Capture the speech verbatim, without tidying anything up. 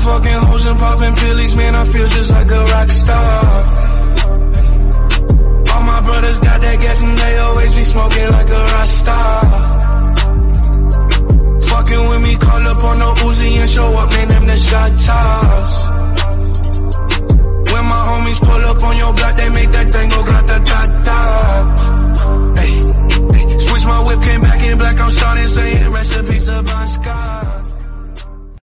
fucking hoes and popping pillies, man, I feel just like a rock star. All my brothers got that gas and they always be smoking like a rock star. Fucking with me, call up on no Uzi and show up, man, them the shot toss. When my homies pull up on your block, they make that thing go